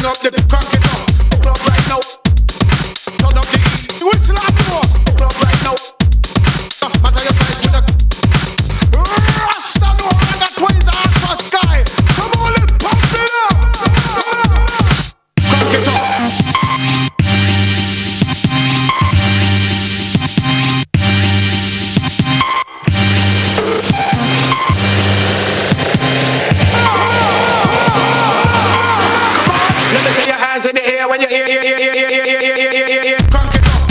Bring up the crank it up. Club right now. Turn up the heat. Whistle up more. Club right now. Matter your size with a Rasta no and that ways Aquasky. Come on, let's pump it up. Crank it up. Let me see your hands in the air when you hear. Crank it up.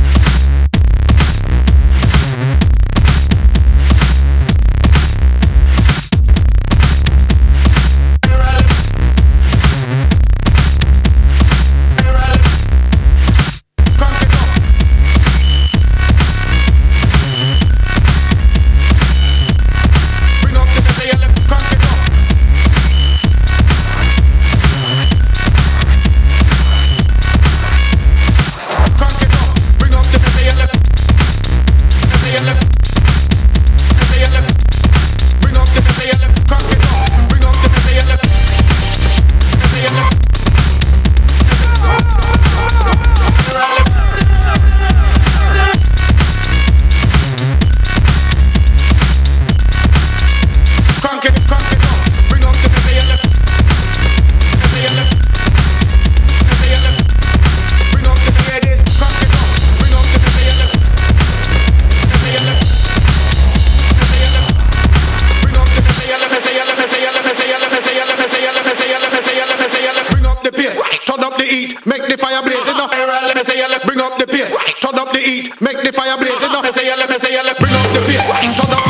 Turn up the heat, make the fire blaze. Let me say, bring up the pace. Turn up the heat, make the fire blaze. Let me say, bring up the pace. Turn up